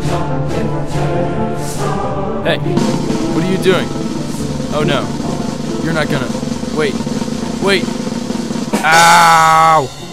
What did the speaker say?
Hey, what are you doing? Oh no, you're not gonna. Wait. Ow!